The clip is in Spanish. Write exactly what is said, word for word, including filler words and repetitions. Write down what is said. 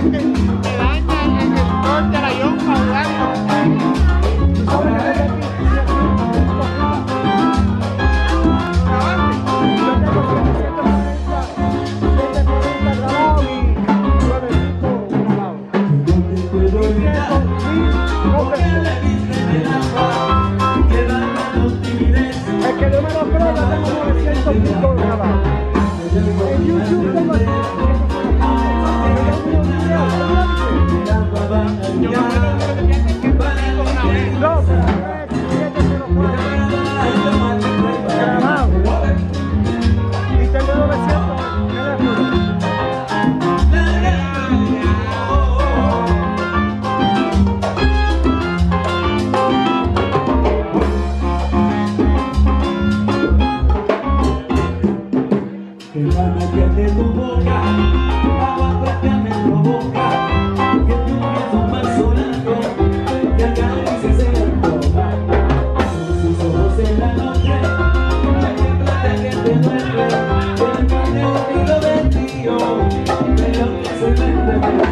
que te daña el sector de la yonca jugando. El que no me lo creo, ya tengo novecientos pico grabados. En YouTube tengo Yo me lo creo que te quedo una vez. no, grabado. Y tengo novecientos teléfonos. Que la magia de tu boca, agua fresca me provoca, que tu beso más sonando, que acaricies en el boca. Con sus ojos en la noche, la que plata que te duele, el mar de un hilo de tío, de lo que se vende.